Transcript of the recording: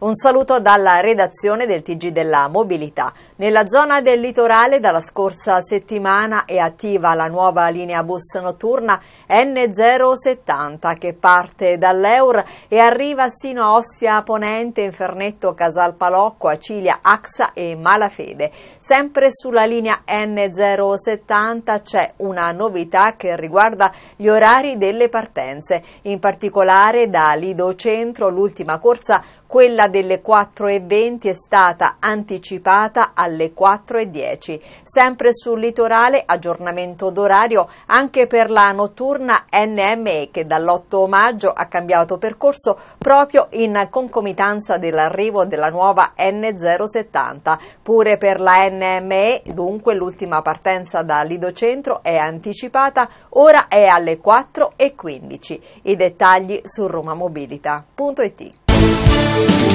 Un saluto dalla redazione del TG della Mobilità. Nella zona del litorale dalla scorsa settimana è attiva la nuova linea bus notturna N070 che parte dall'Eur e arriva sino a Ostia Ponente, Infernetto, Casalpalocco, Acilia, Axa e Malafede. Sempre sulla linea N070 c'è una novità che riguarda gli orari delle partenze, in particolare da Lido Centro l'ultima corsa, quella delle 4:20, è stata anticipata alle 4:10. Sempre sul litorale aggiornamento d'orario anche per la notturna NME che dall'8 maggio ha cambiato percorso proprio in concomitanza dell'arrivo della nuova N070. Pure per la NME dunque l'ultima partenza da Lido Centro è anticipata, ora è alle 4:15. I dettagli su romamobilita.it.